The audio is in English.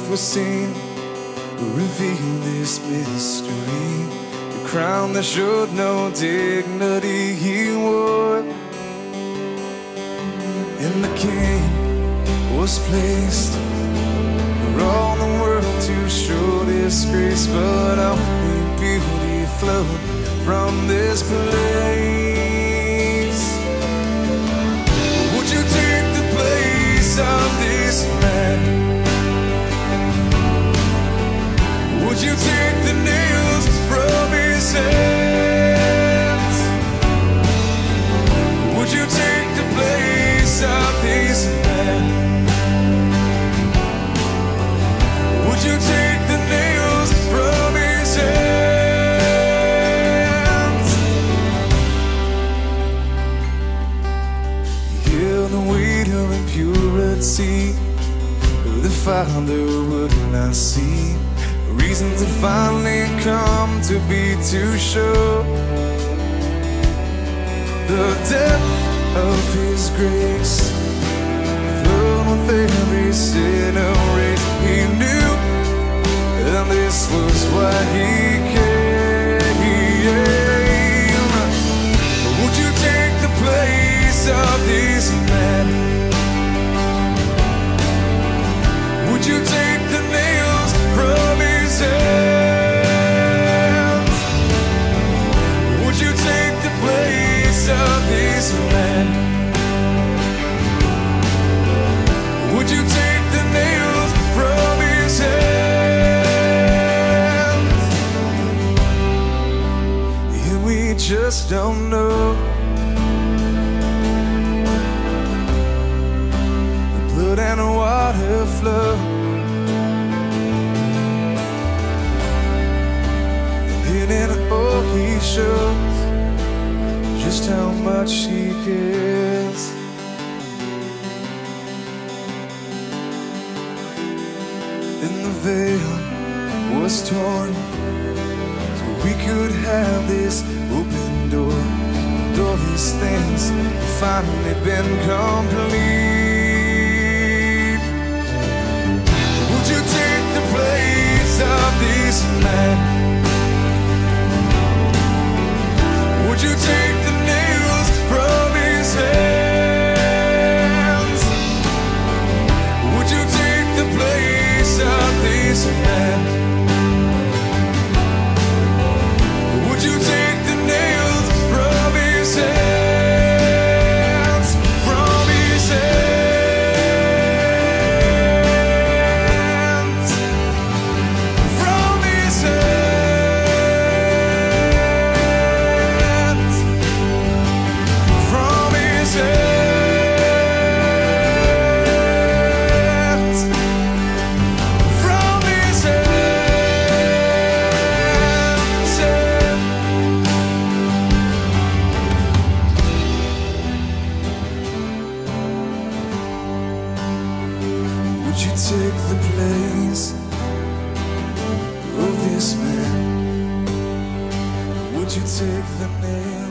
seen, reveal this mystery. The crown that showed no dignity he wore, and the king was placed for all the world to show this grace. But only beauty flowed from this place. Would you take the place of this man? Would you take the nails from his hands? Would you take the place of this man? Would you take the nails from his hands? Hear the weight of impurity the Father would not see. Reasons had finally come to be to show the depth of His grace, flowed with every sinner race. He knew, and this was why He came. Would you take the place of this man? Would you take the nails from his hands? Would you take the place of this man? Would you take the nails from his hands? Yeah, we just don't know. The blood and the water flow. And oh, He shows just how much He cares. And the veil was torn, so we could have this open door. And all these things have finally been complete. Would you take the place of this man? Would you take the nails from his hands? Would you take the place of this man? Would you take the nails from his hands? From his hands? From his hands? Would you take the place of this man? Would you take the nail?